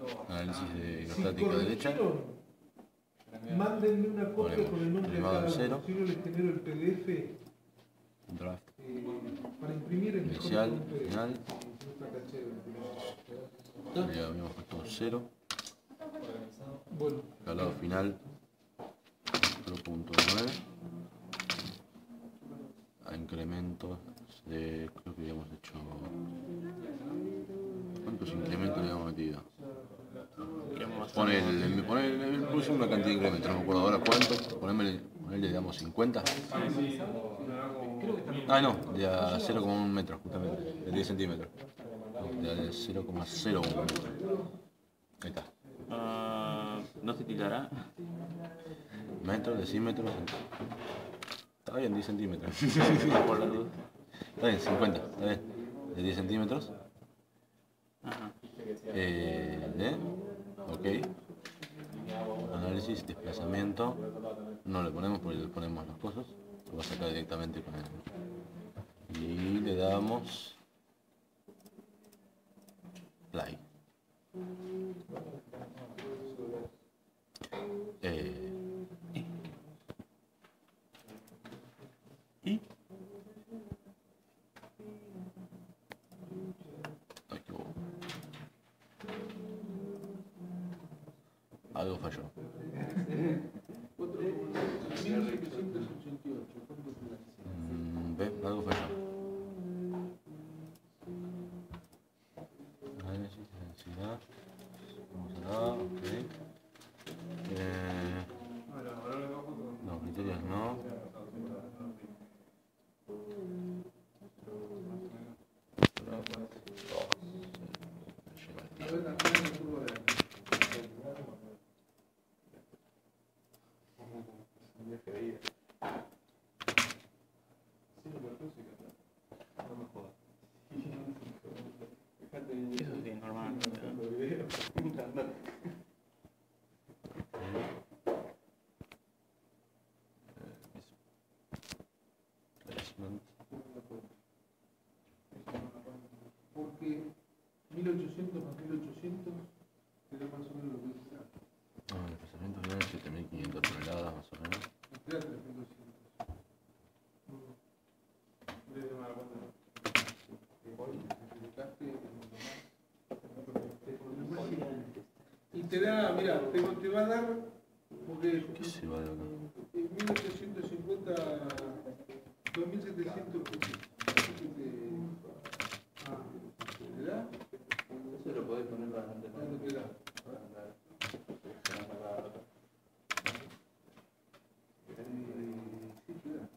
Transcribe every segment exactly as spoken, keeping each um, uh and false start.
análisis de Si hidrostática derecha. mándenme una copia Ponemos con el nombre de primado cada en uno. cero. Si no les genero el P D F Draft eh, para imprimir es mejor inicial, con un P D F. final. Si no está caché de- Ya habíamos puesto cero. Bueno, Calado final cero punto nueve. A incrementos de, creo que habíamos hecho, ¿cuántos incrementos le habíamos metido? Ponele, ponele, puse una cantidad de incrementos, no me acuerdo ahora cuántos. Ponele, ponele digamos cincuenta. Ah, no, de a cero coma uno metros, justamente, de diez centímetros. De cero coma cero uno metros. Ahí está. Uh, ¿No se tirará? Metros, decímetros. Está bien, diez centímetros. Por la duda. Está bien, cincuenta, está bien. De diez centímetros. Ajá. Eh, de, ok. Análisis, desplazamiento. No le ponemos porque le ponemos las cosas. Lo va a sacar directamente con él. Y le damos play. Eh, ¿Y? Ay, qué bobo. Algo falló. Mm, ve, algo falló. Análisis de densidad. Vamos acá, ok. Eh, no, criterios no. Eso sí, normal. Placement. porque mil ochocientos más mil ochocientos será más o menos lo que está. No, el desplazamiento final es siete mil quinientas toneladas más o menos. Espera tres mil doscientos. Y te da, mira, te, te va a dar, porque ¿Qué se va de acá? mil ochocientos cincuenta, dos mil setecientos, ah, ¿te da? Eso lo podés poner para adelante. ¿Cuánto te da? Sí, te da.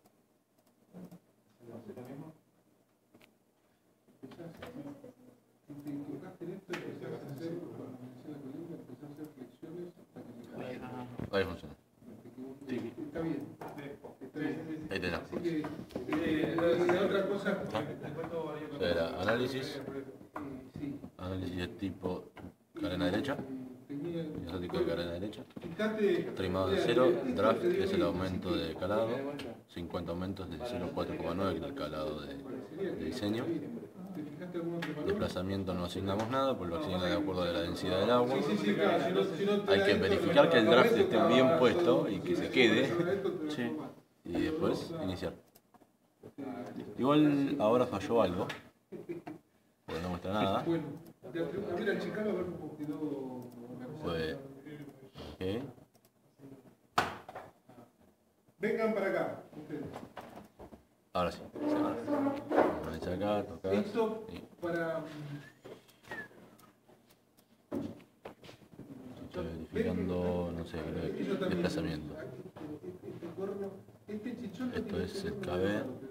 Si te equivocaste en esto, empezás a hacer, cuando iniciás la columna, empezás a hacer flexiones hasta que se caiga. Ahí funciona. Sí. Está bien. Está bien. Ahí tenés. Así que, eh, la, la otra cosa, O sea, era análisis, sí, análisis de tipo cadena derecha, tenía, hidrostática de cadena derecha, fíjate, trimado de cero, draft que es el aumento de calado, cincuenta aumentos de cero coma cuatro coma nueve que es el calado de, de diseño, ¿te fijaste algún otro valor? desplazamiento no asignamos nada, pues lo asigna de acuerdo a la densidad del agua. Sí, sí, sí, claro, si no, si no te Hay da que esto, verificar que el draft esté bien puesto y que se quede, Sí. y después iniciar. Igual ahora falló algo, porque no muestra nada. Bueno, de a a ver al Chicago a ver cómo quedó la cosa. Fue, ok, Vengan para acá, ustedes. ahora sí, se va. Pones acá, tocas, Esto y para... estoy verificando, no sé, creo que desplazamiento. Este corno, este chichón lo Esto tiene es que el tener K B. un